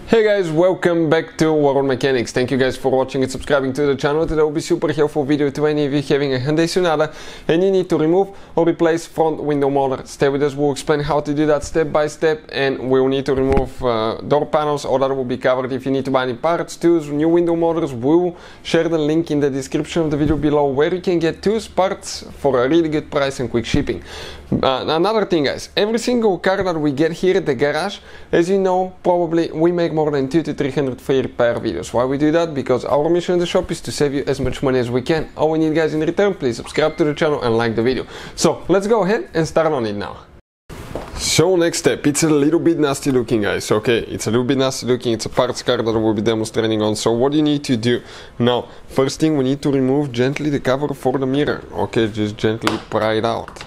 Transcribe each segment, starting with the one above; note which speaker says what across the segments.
Speaker 1: Hey guys, welcome back to World Mechanics. Thank you guys for watching and subscribing to the channel. Today will be super helpful video to any of you having a Hyundai Sonata and you need to remove or replace front window motor. Stay with us, we'll explain how to do that step by step, and we'll need to remove door panels. All that will be covered. If you need to buy any parts, tools, new window motors, we'll share the link in the description of the video below where you can get tools, parts for a really good price and quick shipping. Another thing guys, every single car that we get here at the garage, as you know, probably we make more than 200 to 300 free repair videos. Why we do that? Because our mission in the shop is to save you as much money as we can. All we need guys in return, please subscribe to the channel and like the video. So let's go ahead and start on it now. So next step, it's a little bit nasty looking guys, okay, it's a little bit nasty looking, it's a parts car that we'll be demonstrating on. So what do you need to do? Now, first thing we need to remove gently the cover for the mirror, okay, just gently pry it out.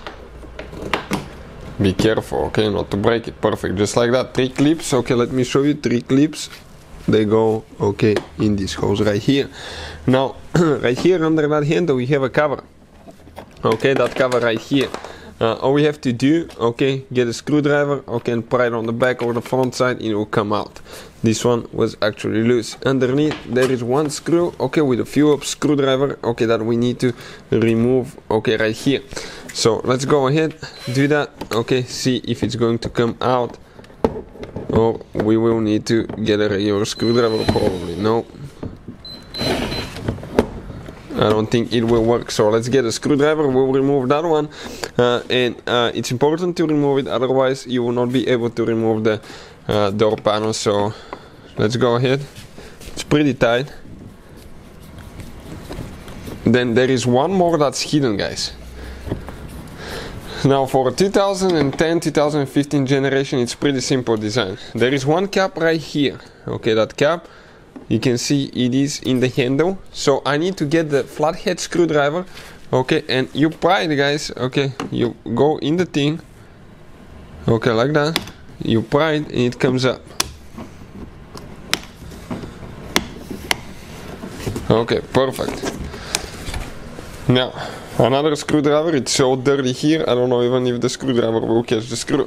Speaker 1: Be careful, okay, not to break it. Perfect, just like that. 3 clips, okay, let me show you 3 clips. They go, okay, in this hose right here. Now, right here under that handle we have a cover. Okay, that cover right here. All we have to do, okay, get a screwdriver, okay, and pry it on the back or the front side, it will come out. This one was actually loose. Underneath there is one screw, okay, with a Phillips screwdriver, okay, that we need to remove, okay, right here. So let's go ahead, do that, okay, see if it's going to come out, or we will need to get a regular screwdriver probably. No, I don't think it will work, so let's get a screwdriver, we'll remove that one, and it's important to remove it, otherwise you will not be able to remove the door panel. So let's go ahead, it's pretty tight. Then there is one more that's hidden guys. Now for a 2010-2015 generation, it's pretty simple design. There is one cap right here, okay, that cap, you can see it is in the handle. So I need to get the flathead screwdriver, okay, and you pry it guys, okay, you go in the thing, okay, like that, you pry it and it comes up. Okay, perfect. Now, another screwdriver, it's so dirty here, I don't know even if the screwdriver will catch the screw.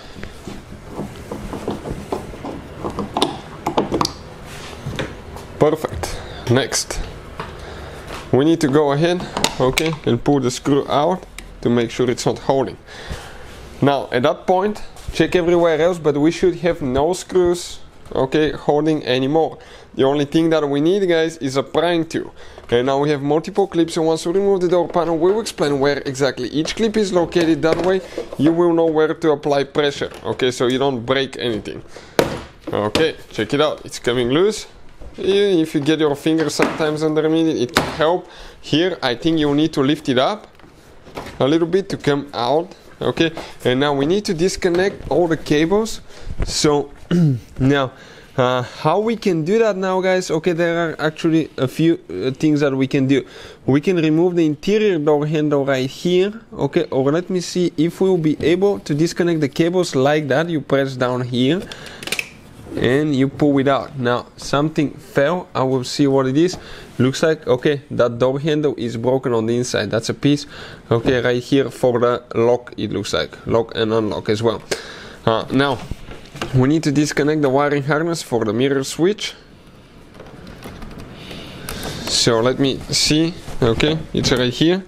Speaker 1: Perfect. Next, we need to go ahead, okay, and pull the screw out to make sure it's not holding. Now, at that point, check everywhere else, but we should have no screws, okay, holding anymore. The only thing that we need guys is a prying tool. And now we have multiple clips, and once we remove the door panel we will explain where exactly each clip is located. That way you will know where to apply pressure, okay, so you don't break anything. Okay, check it out, it's coming loose. If you get your finger sometimes underneath it, it can help. Here I think you need to lift it up a little bit to come out, okay. And now we need to disconnect all the cables. So now how we can do that now guys, okay, there are actually a few things that we can do. We can remove the interior door handle right here, okay, or let me see if we will be able to disconnect the cables like that. You press down here and you pull it out. Now something fell, I will see what it is. Looks like, okay, that door handle is broken on the inside. That's a piece, okay, right here for the lock, it looks like lock and unlock as well. Now we need to disconnect the wiring harness for the mirror switch. So let me see, okay, it's right here.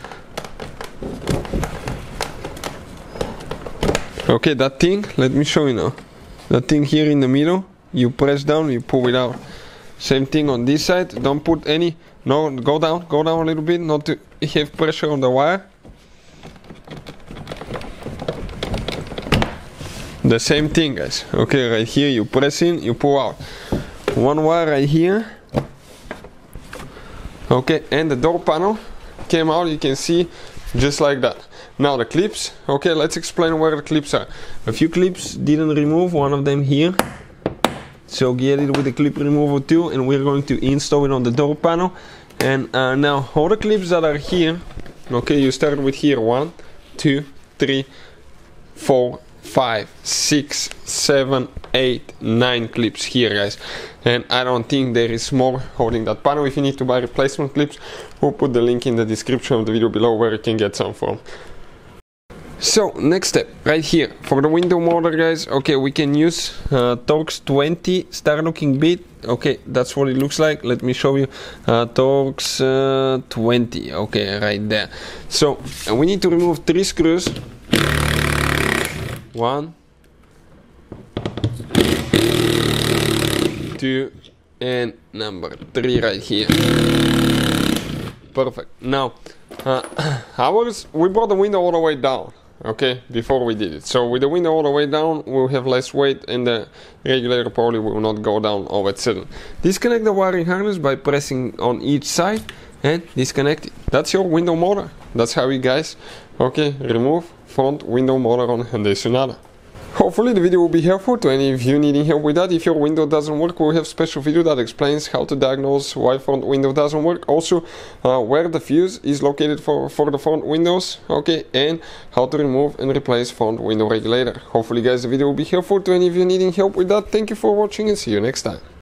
Speaker 1: Okay, that thing, let me show you now. That thing here in the middle, you press down, you pull it out. Same thing on this side, don't put any, no, go down a little bit, not to have pressure on the wire. The same thing guys, okay, right here you press in, you pull out. One wire right here, okay, and the door panel came out, you can see, just like that. Now the clips, okay, let's explain where the clips are. A few clips didn't remove, one of them here, so get it with the clip removal tool, and we're going to install it on the door panel. And now all the clips that are here, okay, you start with here, 1, 2, 3, 4, 5, 6, 7, 8, 9 clips here guys, and I don't think there is more holding that panel. If you need to buy replacement clips, we'll put the link in the description of the video below where you can get some from. So next step right here for the window motor, guys. Okay, we can use Torx 20 star looking bit. Okay, that's what it looks like. Let me show you. Torx 20. Okay, right there. So we need to remove 3 screws. 1, 2, and number 3 right here. Perfect. Now ours, we brought the window all the way down, okay, before we did it. So with the window all the way down, we'll have less weight and the regulator probably will not go down all of a sudden. Disconnect the wiring harness by pressing on each side and disconnect it. That's your window motor. That's how you guys, okay, remove front window motor on Hyundai Sonata. Hopefully the video will be helpful to any of you needing help with that. If your window doesn't work, we'll have a special video that explains how to diagnose why front window doesn't work. Also, where the fuse is located for the front windows, okay, and how to remove and replace front window regulator. Hopefully guys, the video will be helpful to any of you needing help with that. Thank you for watching and see you next time.